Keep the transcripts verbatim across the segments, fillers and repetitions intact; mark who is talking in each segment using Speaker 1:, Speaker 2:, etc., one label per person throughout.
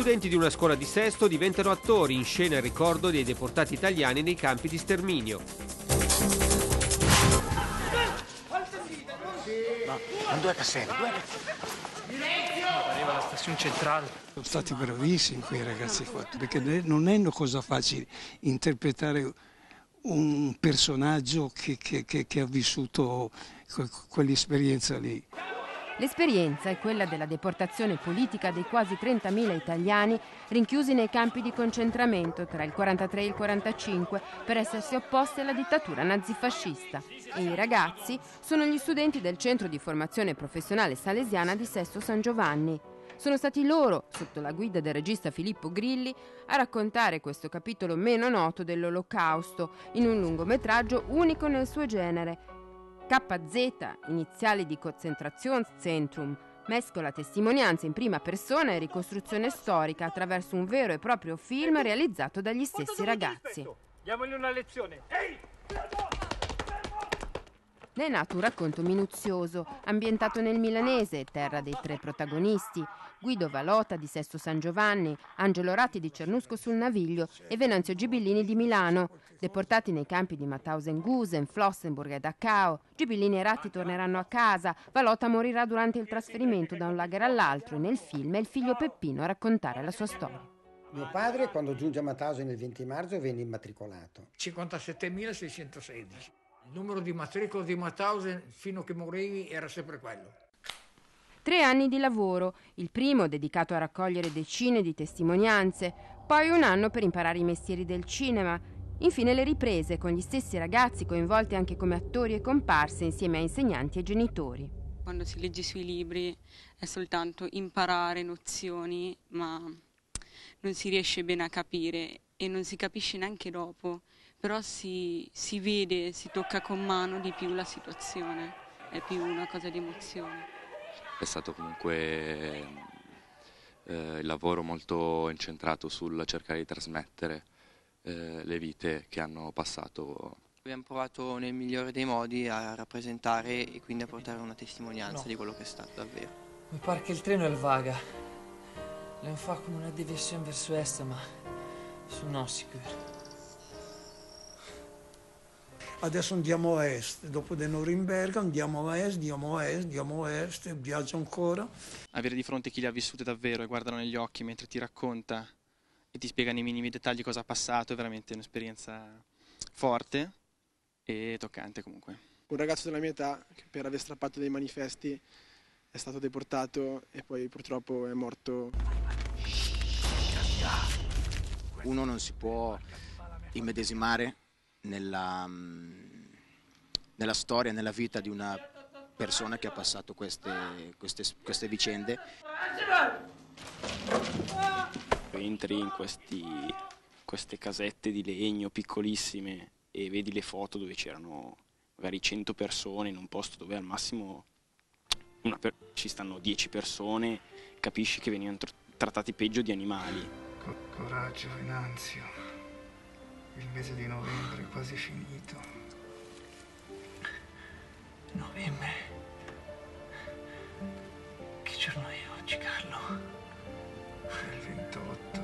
Speaker 1: studenti di una scuola di Sesto diventano attori in scena il ricordo dei deportati italiani nei campi di sterminio.
Speaker 2: No, due cassette, due
Speaker 3: arriva alla stazione centrale.
Speaker 4: Sono stati bravissimi quei ragazzi qua, perché non è una cosa facile interpretare un personaggio che, che, che, che ha vissuto quell'esperienza lì.
Speaker 5: L'esperienza è quella della deportazione politica dei quasi trentamila italiani rinchiusi nei campi di concentramento tra il quarantatré e il quarantacinque per essersi opposti alla dittatura nazifascista. E i ragazzi sono gli studenti del Centro di Formazione Professionale Salesiana di Sesto San Giovanni. Sono stati loro, sotto la guida del regista Filippo Grilli, a raccontare questo capitolo meno noto dell'Olocausto in un lungometraggio unico nel suo genere. K Z, iniziali di Konzentrationszentrum, mescola testimonianze in prima persona e ricostruzione storica attraverso un vero e proprio film realizzato dagli stessi ragazzi.
Speaker 3: Diamogli una lezione. Ehi!
Speaker 5: Ne è nato un racconto minuzioso, ambientato nel milanese, terra dei tre protagonisti, Guido Valota di Sesto San Giovanni, Angelo Ratti di Cernusco sul Naviglio e Venanzio Gibellini di Milano. Deportati nei campi di Mauthausen-Gusen, Flossenburg e Dachau, Gibellini e Ratti torneranno a casa, Valota morirà durante il trasferimento da un lager all'altro e nel film è il figlio Peppino a raccontare la sua storia.
Speaker 6: Mio padre, quando giunge a Mauthausen il venti marzo, venne immatricolato.
Speaker 7: cinquantasettemilaseicentosedici. Il numero di matricola di Mauthausen fino a che morivi era sempre quello.
Speaker 5: Tre anni di lavoro, il primo dedicato a raccogliere decine di testimonianze, poi un anno per imparare i mestieri del cinema, infine le riprese con gli stessi ragazzi coinvolti anche come attori e comparse insieme a insegnanti e genitori.
Speaker 8: Quando si legge sui libri è soltanto imparare nozioni, ma non si riesce bene a capire e non si capisce neanche dopo, però si, si vede, si tocca con mano di più la situazione, è più una cosa di emozione.
Speaker 9: È stato comunque eh, il lavoro molto incentrato sul cercare di trasmettere eh, le vite che hanno passato.
Speaker 10: Abbiamo provato nel migliore dei modi a rappresentare e quindi a portare una testimonianza no. di quello che è stato davvero.
Speaker 3: Mi pare che il treno è il Vaga. Lo fa come una deviazione verso est, ma sono non sicuro.
Speaker 4: Adesso andiamo a est, dopo di Norimberga andiamo a est, andiamo a est, andiamo a est, viaggio ancora.
Speaker 11: Avere di fronte chi le ha vissute davvero e guardano negli occhi mentre ti racconta e ti spiega nei minimi dettagli cosa ha passato è veramente un'esperienza forte e toccante comunque.
Speaker 12: Un ragazzo della mia età che per aver strappato dei manifesti è stato deportato e poi purtroppo è morto.
Speaker 2: Uno non si può immedesimare Nella, nella storia, nella vita di una persona che ha passato queste, queste, queste vicende.
Speaker 13: Entri in questi, queste casette di legno piccolissime e vedi le foto dove c'erano magari cento persone in un posto dove al massimo una per, ci stanno dieci persone, capisci che venivano tr trattati peggio di animali.
Speaker 14: Col coraggio, Venanzio. Il mese di novembre è quasi finito. Novembre? Che giorno è oggi, Carlo? È il ventotto.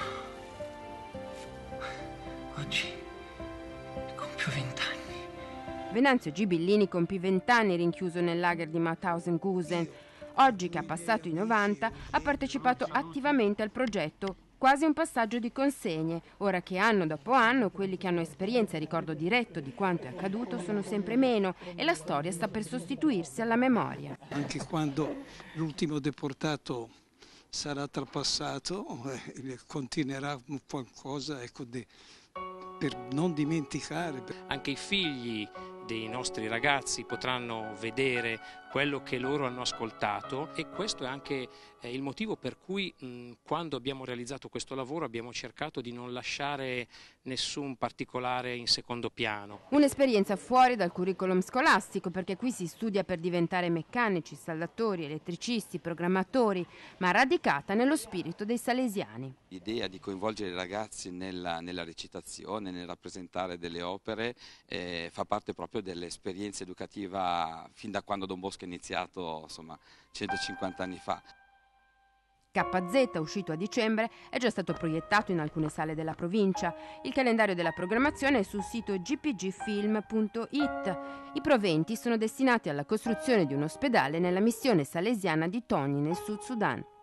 Speaker 14: Oggi compio vent'anni.
Speaker 5: Venanzio Gibellini compì vent'anni rinchiuso nel lager di Mauthausen-Gusen. Oggi, che ha passato i novanta, ha partecipato attivamente al progetto. Quasi un passaggio di consegne, ora che anno dopo anno quelli che hanno esperienza e ricordo diretto di quanto è accaduto sono sempre meno e la storia sta per sostituirsi alla memoria.
Speaker 4: Anche quando l'ultimo deportato sarà trapassato, eh, continuerà qualcosa ecco, de, per non dimenticare.
Speaker 15: Anche i figli dei nostri ragazzi potranno vedere quello che loro hanno ascoltato e questo è anche eh, il motivo per cui mh, quando abbiamo realizzato questo lavoro abbiamo cercato di non lasciare nessun particolare in secondo piano.
Speaker 5: Un'esperienza fuori dal curriculum scolastico, perché qui si studia per diventare meccanici, installatori, elettricisti, programmatori, ma radicata nello spirito dei salesiani.
Speaker 9: L'idea di coinvolgere i ragazzi nella, nella recitazione, nel rappresentare delle opere, eh, fa parte proprio dell'esperienza educativa fin da quando Don Bosco è iniziato, insomma, centocinquanta anni fa.
Speaker 5: K K Z, uscito a dicembre, è già stato proiettato in alcune sale della provincia. Il calendario della programmazione è sul sito g p g film punto i t. I proventi sono destinati alla costruzione di un ospedale nella missione salesiana di Toni, nel Sud Sudan.